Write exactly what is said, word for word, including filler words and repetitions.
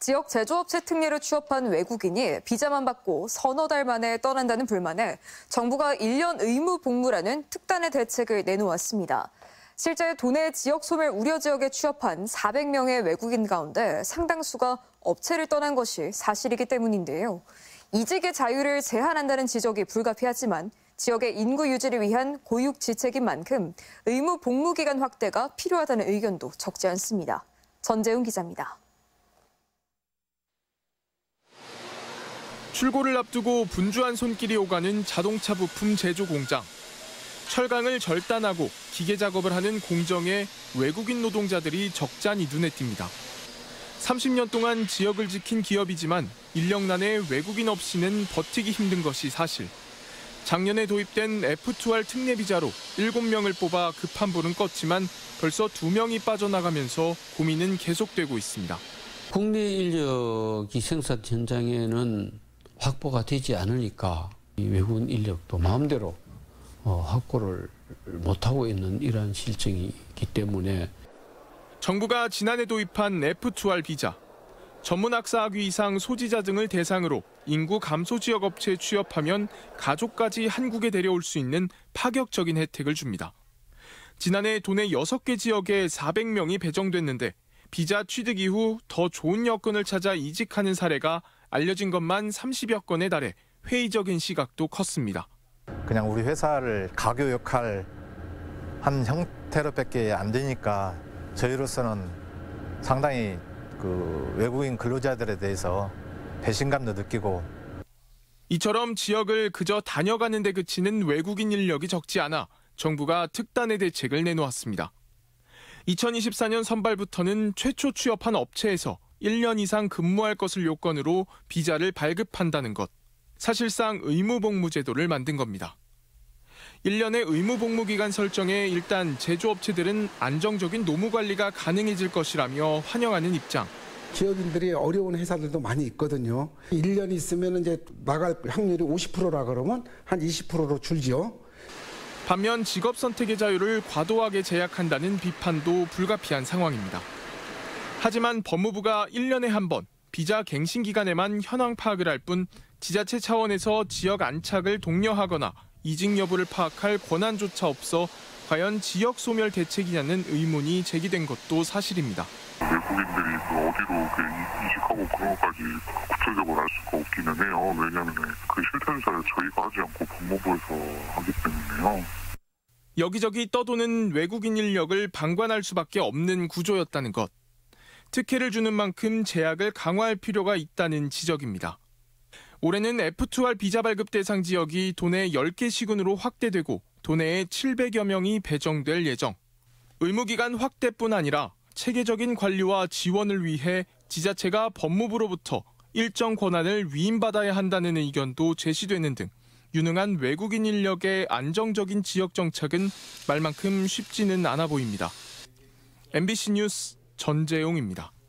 지역 제조업체 특례를 취업한 외국인이 비자만 받고 서너 달 만에 떠난다는 불만에 정부가 일 년 의무 복무라는 특단의 대책을 내놓았습니다. 실제 도내 지역 소멸 우려 지역에 취업한 사백 명의 외국인 가운데 상당수가 업체를 떠난 것이 사실이기 때문인데요. 이직의 자유를 제한한다는 지적이 불가피하지만 지역의 인구 유지를 위한 고육지책인 만큼 의무 복무 기간 확대가 필요하다는 의견도 적지 않습니다. 전재훈 기자입니다. 출고를 앞두고 분주한 손길이 오가는 자동차 부품 제조 공장. 철강을 절단하고 기계 작업을 하는 공정에 외국인 노동자들이 적잖이 눈에 띕니다. 삼십 년 동안 지역을 지킨 기업이지만 인력난에 외국인 없이는 버티기 힘든 것이 사실. 작년에 도입된 에프 투 알 특례 비자로 일곱 명을 뽑아 급한 불은 껐지만 벌써 두 명이 빠져나가면서 고민은 계속되고 있습니다. 국내 인력이 생산 현장에는 확보가 되지 않으니까 이 외국인 인력도 마음대로 어, 확보를 못하고 있는 이러한 실정이기 때문에 정부가 지난해 도입한 에프 투 알 비자, 전문학사학위 이상 소지자 등을 대상으로 인구 감소 지역 업체에 취업하면 가족까지 한국에 데려올 수 있는 파격적인 혜택을 줍니다. 지난해 도내 여섯 개 지역에 사백 명이 배정됐는데 비자 취득 이후 더 좋은 여건을 찾아 이직하는 사례가 알려진 것만 삼십여 건에 달해 회의적인 시각도 컸습니다. 그냥 우리 회사를 가교 역할 한 형태로밖에 안 되니까 저희로서는 상당히 그 외국인 근로자들에 대해서 배신감도 느끼고. 이처럼 지역을 그저 다녀가는 데 그치는 외국인 인력이 적지 않아 정부가 특단의 대책을 내놓았습니다. 이천이십사 년 선발부터는 최초 취업한 업체에서 일 년 이상 근무할 것을 요건으로 비자를 발급한다는 것. 사실상 의무복무 제도를 만든 겁니다. 일 년의 의무복무 기간 설정에 일단 제조업체들은 안정적인 노무 관리가 가능해질 것이라며 환영하는 입장. 지역인들이 어려운 회사들도 많이 있거든요. 일 년 있으면 이제 나갈 확률이 오십 퍼센트라 그러면 한 이십 퍼센트로 줄지요. 반면 직업 선택의 자유를 과도하게 제약한다는 비판도 불가피한 상황입니다. 하지만 법무부가 일 년에 한 번 비자 갱신 기간에만 현황 파악을 할 뿐 지자체 차원에서 지역 안착을 독려하거나 이직 여부를 파악할 권한조차 없어 과연 지역 소멸 대책이냐는 의문이 제기된 것도 사실입니다. 외국인들이 그 어디로 이직하고 그런 것까지 구체적으로 알 수가 없기는 해요. 왜냐하면 그 실태 조사를 저희가 하지 않고 법무부에서 하기 때문에요. 여기저기 떠도는 외국인 인력을 방관할 수밖에 없는 구조였다는 것. 특혜를 주는 만큼 제약을 강화할 필요가 있다는 지적입니다. 올해는 에프 투 알 비자 발급 대상 지역이 도내 열 개 시군으로 확대되고 도내에 칠백여 명이 배정될 예정. 의무기간 확대뿐 아니라 체계적인 관리와 지원을 위해 지자체가 법무부로부터 일정 권한을 위임받아야 한다는 의견도 제시되는 등 유능한 외국인 인력의 안정적인 지역 정착은 말만큼 쉽지는 않아 보입니다. 엠비씨 뉴스 전재용입니다.